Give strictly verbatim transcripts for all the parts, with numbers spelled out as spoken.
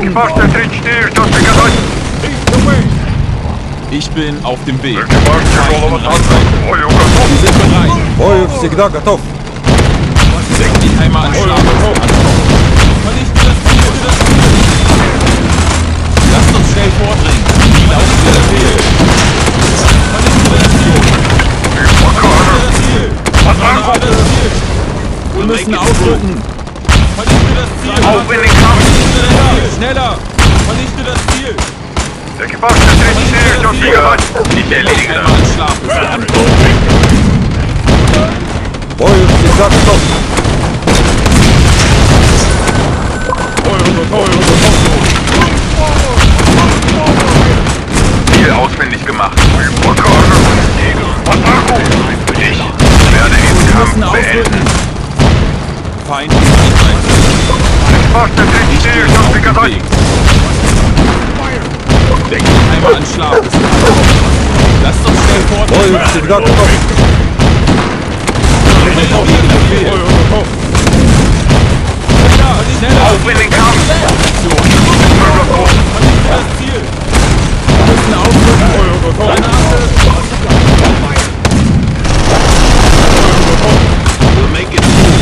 ausrücken. Ich bin auf dem Weg. Wir sind bereit. Бой всегда готов. Deck die Heimat an Schlag. Vernichte das Ziel. Lasst uns schnell vordringen. Die laufen der Befehl. Vernichte das Ziel. Vernichte das Ziel. Vernichte das Ziel. Wir müssen ausrücken. Vernichte das Ziel. Vernichte das Ziel. Schneller. Vernichte das Ziel. Ich erledige das. Бой всегда готов. Ziel ausfindig gemacht. Ich werde den Kampf beenden. Feind in Reichweite. Ich bin auf dem Weg. Deck die Heimat an Schlag. Lasst uns schnell Бой vordringen. всегда готов. Auf in den Kampf! Das Ziel! Wir müssen ausrücken! Granate! We'll make it through!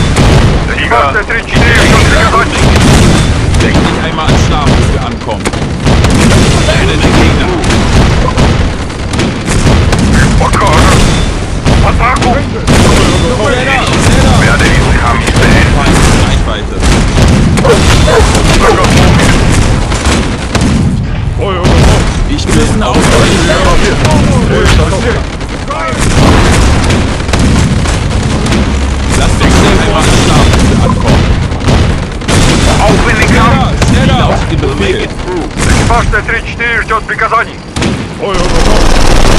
Denk nicht einmal an Schlaf, bis wir ankommen. Werde den Gegner! Ich werde diesen Kampf beenden! Reichweite! Ich bin auf euch! Lasst uns schnell einmal schlafen, bis wir ankommen. Auf in den Kampf! Schneller! Lautet den Befehl! Экипаж Т тридцать четыре ждет приказаний.